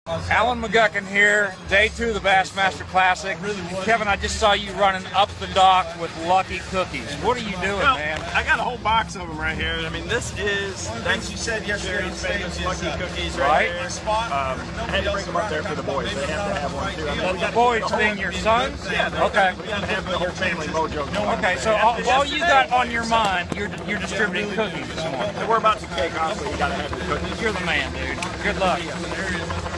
Alan McGuckin here, day 2 of the Bassmaster Classic. Kevin, I just saw you running up the dock with Lucky Cookies. What are you doing, man? I got a whole box of them right here. I mean, this is that's you said yesterday. Famous Lucky Cookies, right? Here. I had to bring them up there for the boys. They have to have one too. I mean, the boys being your sons? Yeah. Okay. We got to have the whole family mojo. Okay, so all you got on your mind, you're distributing cookies this morning. We're about to take off, so you got to have your cookies. You're the man, dude. Good luck.